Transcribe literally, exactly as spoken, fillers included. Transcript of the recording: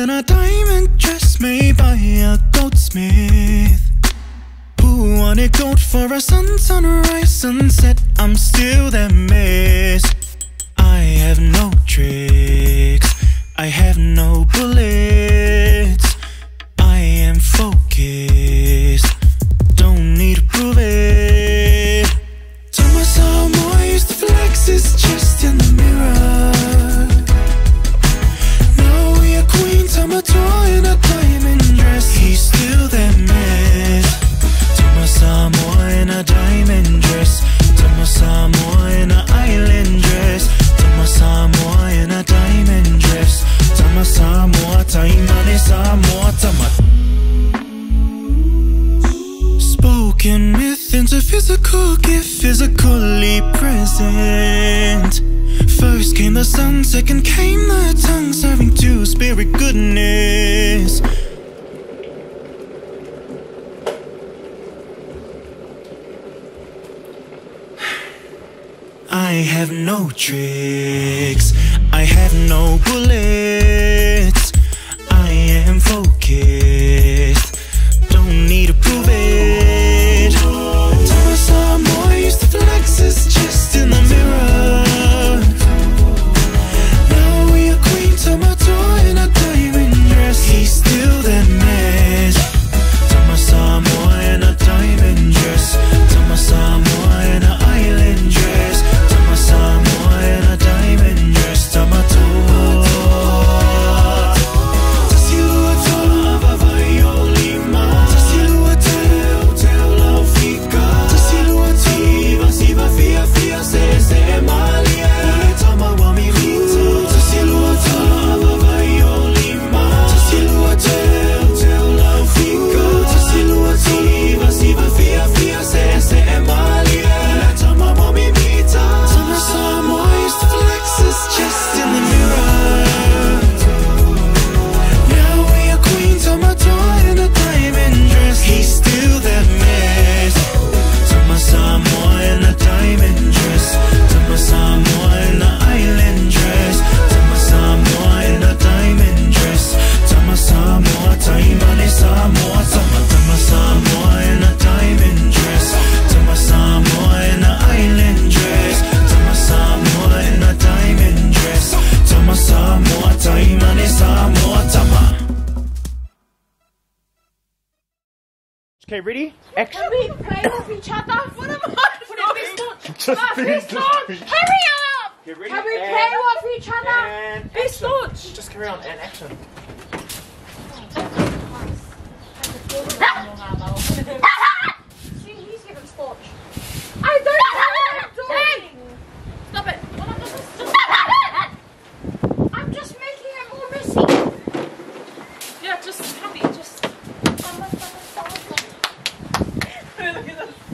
in a diamond dress made by a goldsmith. Who wanted gold for a sun, sunrise, sunset? I'm still that mess. I have no tricks, I have no bullets. I am focused, don't need to prove it. Tell my Samoa used to flex his chest in the mirror. Now we a queen, tell my toy in a diamond dress. He's still that mess. Tell my Samoa in a diamond dress. Tell my Samoa in a island dress. Tell my Samoa in a diamond dress. Tell my Samoa, taimane Samoa, tama. Spoken myth into physical, get physically present. First came the sun, second came the tongue, serving to spirit goodness. I have no tricks, I have no bullets. I am focused, don't need to prove it. Tell my Samoa used to flex his chest in the mirror. Now we a queen, tell my toy in a diamond dress. He's still that mess. Tell my Samoa in a diamond dress. Tell my Samoa in a island dress. Tell my Samoa in a diamond dress. Tell my toy. Okay, ready? Action. Can we play with each other? What am I doing? Just ah, be, just just be. Hurry up! Okay, ready? Can we and, play with each other? And Be staunch. Just carry on and action. See, he's giving staunch. I don't know what I'm doing. Stop it. What am I doing? I'm just making it more messy. Yeah, just happy. Just. Look at this.